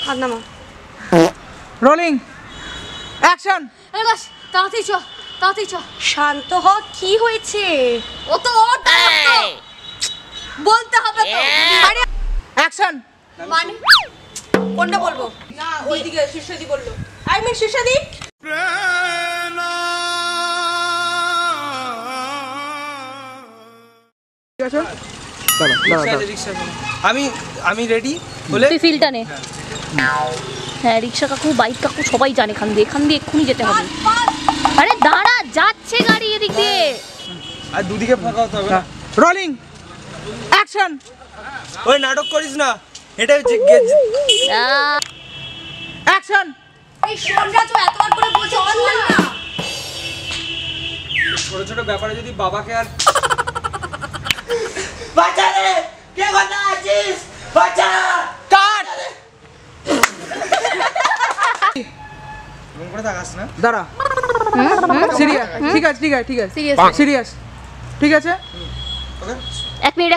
হাত নামা। Rolling action. আরে বাস তাড়াতাড়ি চ, তাড়াতাড়ি চ। শান্ত হ, কি হয়েছে? ও তো বলতে হবে তো। আরে অ্যাকশন। মানে কোনটা বলবো? না ওইদিকে শীর্ষদি বললো। আই মিন শীর্ষদি। ঠিক আছে, আমি রেডি বলে তুই ফিলটা নে। হ্যাঁ রিক্সা কাকু, বাইক কাকু সবাই জানে এখান দিয়ে এক্ষুনি যেতে হবে। আরে দাঁড়া, যাচ্ছে গাড়ি এদিক দিয়ে। আর দুদিকে ফাঁকা হতে হবে না। Rolling action. ওই নাটক করিস না, এটা হচ্ছে অ্যাকশন। এই শোনরা তো এতবার করে বলছে চল না। ছোট ছোট ব্যাপারে যদি বাবাকে আর বাঁচা রে, কে কথা আছিস? বাঁচা কাট। রুম করে থাকাস না। দাঁড়া, সিরিয়াস। ঠিক আছে ঠিক আছে ঠিক আছে, সিরিয়াস ঠিক আছে। ওকে, এক মিনিট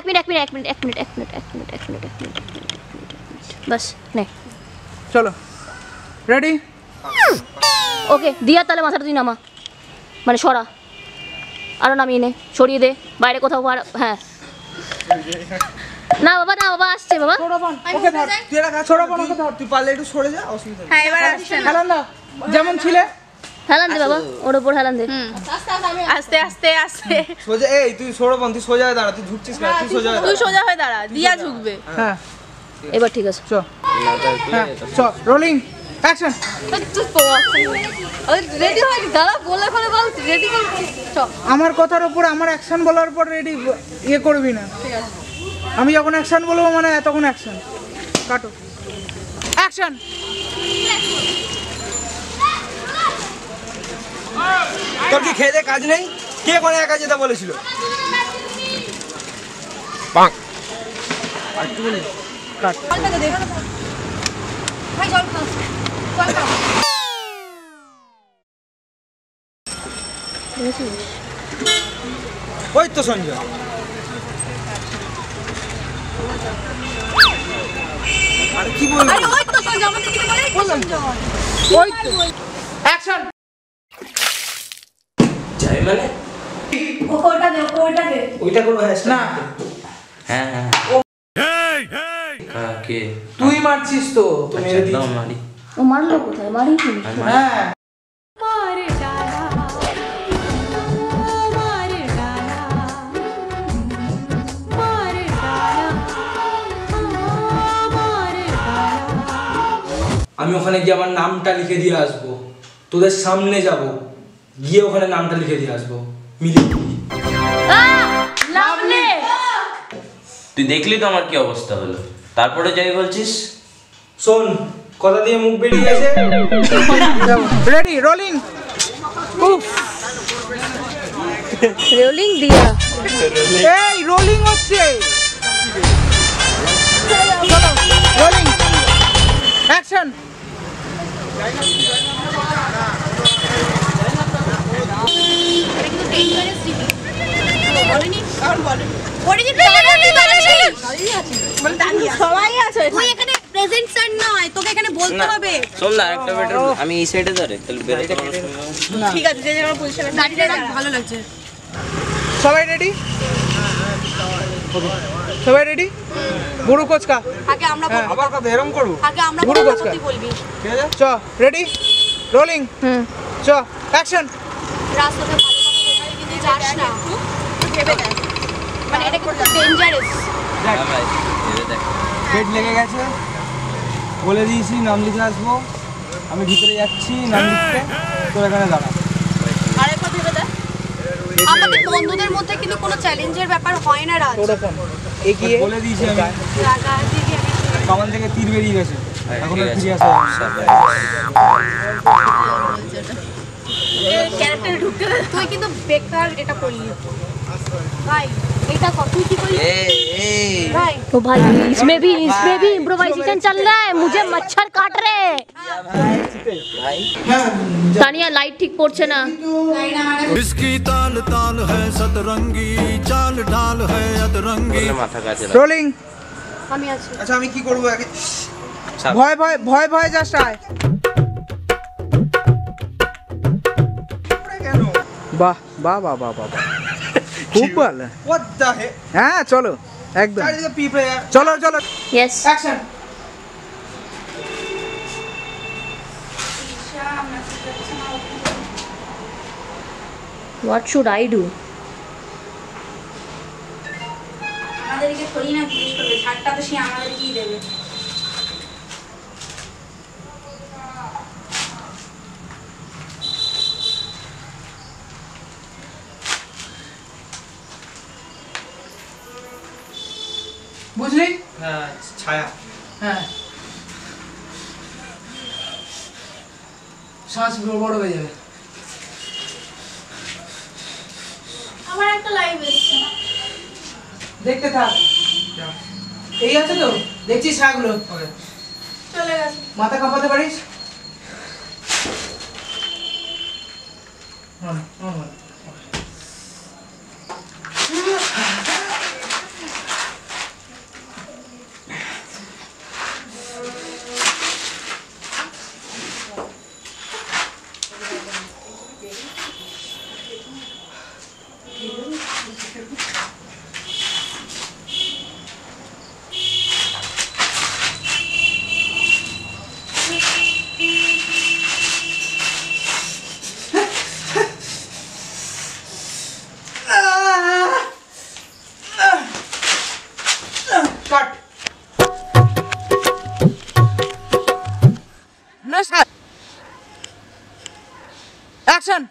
বাস নে। চলো রেডি। ওকে দিয়া, তাহলে মাথাটা তুই নামা, মানে সরা, আরো নামিয়ে নে, সরিয়ে দে বাইরে কোথাও। হ্যাঁ না বাবা, না বাবা আসছে বাবা। ওকে ধর, তুই একটা কাজ ছোড়া ওকে ধর, তুই পারলে একটু সরে যা, অসুবিধা নেই। হ্যাঁ এবার আসছে না। হেলান দাও যেমন ছিলে। হেলান দে বাবা, ওর উপর হেলান দে। আস্তে আস্তে আস্তে সোজা, এই তুই সরো বন্ধ, তুই সোজা হয়ে দাঁড়া, তুই ঝুঁকছিস না, তুই সোজা হয়ে দাঁড়া। তুই সোজা হয়ে দাঁড়া, দিয়া ঝুঁকবে। হ্যাঁ এবার ঠিক আছে। চ, হ্যাঁ চ, রোলিং অ্যাকশন। রেডি হয়ে দাঁড়া, বলে ফেলে বল রেডি বল। আমার কথার উপর আমার অ্যাকশন বলার পর রেডি ইয়ে করবি না। ঠিক আছে, আমি যখন অ্যাকশন বলবো মানে তখন অ্যাকশন। কাটো, অ্যাকশন। তোর কি খেয়ে দে কাজ নেই? কে কোনে একা যেতে বলেছিল? acctually কাট। জলটাকে দে ভাই, জল খাও, জল খাও। ওই তো সঞ্জয়। আর কি বলবো? আরে ওই তো সঞ্জয়, আমাদের দিকে বলে এই তো সঞ্জয়। ওই তো অ্যাকশন। যাই মানে ওটা দে, ওটা দে। ওইটা করবো। না হ্যাঁ হ্যাঁ হ্যাঁ, কে তুই মারছিস তো, তুমি আচ্ছা, দাও মারি। ও মারলো কোথায়? মারি হ্যাঁ আমি ওখানে গিয়ে আমার নামটা লিখে দিয়ে আসবো, তোদের সামনে যাব, গিয়ে ওখানে নামটা লিখে দিয়ে আসবো, মিলি। তুই দেখলি তো আমার কি অবস্থা হলো, তারপরে যাই বলছিস। শোন, কথা দিয়ে মুখ বেরিয়ে গেছে। Ready rolling. উফ, রোলিং দিয়া। এই রোলিং হচ্ছে। Rolling action. সবাই আছে, তুই এখানে প্রেজেন্ট স্যার নয়, তোকে এখানে বলতে হবে। শোন না, একটা বেটার আমি এই সাইডে ধরে তাহলে বেরোতে পারবো। ঠিক আছে, যে যেমন পজিশনে দাঁড়িয়ে রাখ, ভালো লাগছে। সবাই রেডি? সবাই রেডি? গুরু কোচকা আগে আমরা বলবো, আবার কথা এরকম করবো? আগে আমরা গুরু বলবো, কোচকা। তুই বলবি। ঠিক আছে, চ, রেডি রোলিং। চ, অ্যাকশন। রাস্তাতে ভালো কথা কোথায় কিন্তু যাস না, ভেবে দেখ, মানে এটা খুব ডেঞ্জারাস। হ্যাঁ ভাই, ভেবে দেখ। পেট লেগে গেছে, বলে দিয়েছি নাম লিখে আসবো, আমি ভিতরে যাচ্ছি নাম লিখতে, তোর এখানে দাঁড়া। আরেকবার ভেবে দেখ, আমাদের বন্ধুদের মধ্যে কিন্তু কোনো চ্যালেঞ্জের ব্যাপার হয় না রাজ। ওরকম এগিয়ে বলে দিয়েছি আমি, রাগা দিদি আমি কামান থেকে তীর বেরিয়ে গেছে, এখন আর ফিরে আসা যাবে না। ক্যারেক্টারে ঢুকতে দে। তুই কিন্তু বেকার এটা করলি ভাই, এটা কর, তুই কি করলি ভাই? तो भाई इसमें भी इम्प्रोवाइजेशन चल रहा है, मुझे मच्छर काट रहे हैं। तानिया लाइट ठीक पड़ছে না। इसकी ताल ताल है सतरंगी, चाल ढाल है अतरंगी। মাথা কাছে রোলিং। আমি আছি। আচ্ছা আমি কি করবো আগে? ভয় ভয় ভয় ভয় জাস্ট আয়। বাহ বাহ বাহ বাহ বাহ, খুব ভালো। What the heck? হ্যাঁ চলো একদম, চারিদিকে পিঁপড়ে। চলো চলো yes, action. What should I do? আমাদেরকে থোড়ি না জিজ্ঞেস করবে, ছাড়টা তো সে আমাদেরকেই দেবে। বুঝলি? হ্যাঁ, ছায়া। হ্যাঁ, শ্বাস বড় হয়ে যাবে। আমার একটা লাইভ এসছে, দেখতে থাক। এই আছে তো, দেখছিস ছায়াগুলো? চলে গেছে। মাথা কাঁপাতে পারিস? কাট। না sir, action.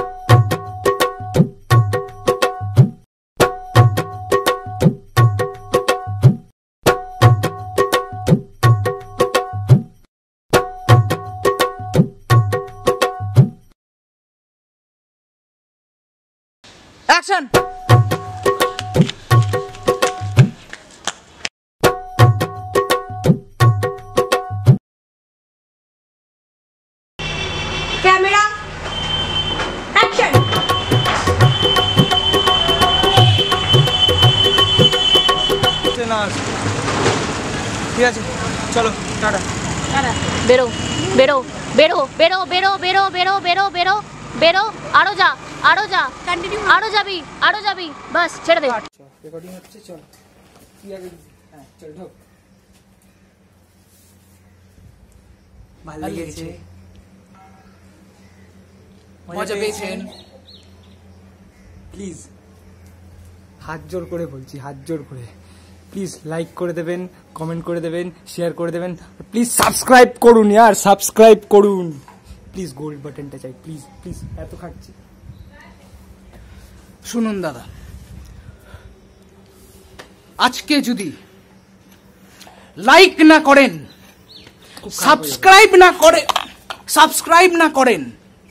Action. Camera action. না, ঠিক আছে, চলো টাটা। বেরো বেরো বেরো বেরো বেরো বেরো বেরো বেরো বেরো বেরো, আরো যা, আরো যা, কন্টিনিউ। আরো যাবি, আরো যাবি, বাস ছেড়ে দে। রেকর্ডিং হচ্ছে, চল। কি আগে? হ্যাঁ চল, ঢোক। ভালো লেগেছে, মজা পেয়েছেন? প্লিজ হাত জোর করে বলছি, হাত জোর করে প্লিজ লাইক করে দেবেন, কমেন্ট করে দেবেন, শেয়ার করে দেবেন, প্লিজ সাবস্ক্রাইব করুন यार, সাবস্ক্রাইব করুন প্লিজ, গোল্ড বাটনটা চাই প্লিজ প্লিজ, এত খাচ্ছি। শুনুন দাদা, আজকে যদি লাইক না করেন, সাবস্ক্রাইব না করেন,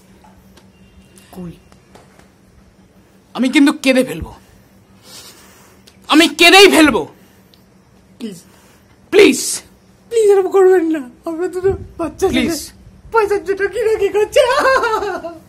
আমি কিন্তু কেঁদে ফেলবো, আমি কেঁদেই ফেলবো। প্লিজ প্লিজ প্লিজ এরকম করবেন না, আমরা দুটো বাচ্চা প্লিজ। পয়সার জন্য কি করছে।